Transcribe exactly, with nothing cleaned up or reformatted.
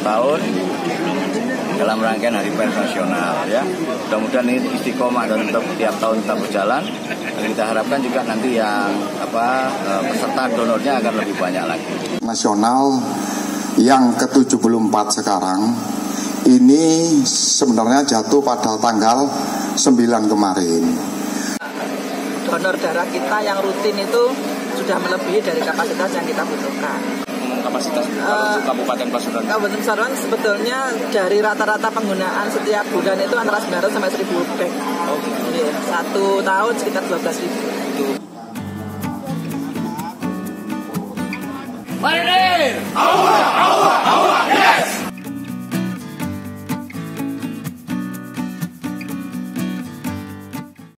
tahun dalam rangkaian Hari Pers Nasional ya. Mudah-mudahan ini istiqomah dan tetap tiap tahun tetap berjalan. Dan kita harapkan juga nanti yang apa peserta donornya akan lebih banyak lagi. Nasional yang ke tujuh puluh empat sekarang ini sebenarnya jatuh pada tanggal sembilan kemarin. Donor darah kita yang rutin itu sudah melebihi dari kapasitas yang kita butuhkan. Kapasitas uh, Kabupaten Pasuruan. Kabupaten Pasuruan sebetulnya dari rata-rata penggunaan setiap bulan itu antara sembilan ratus sampai seribu bag. Oh, gitu. Ya, satu tahun sekitar dua belas ribu. Marinir! Aua, aua, aua.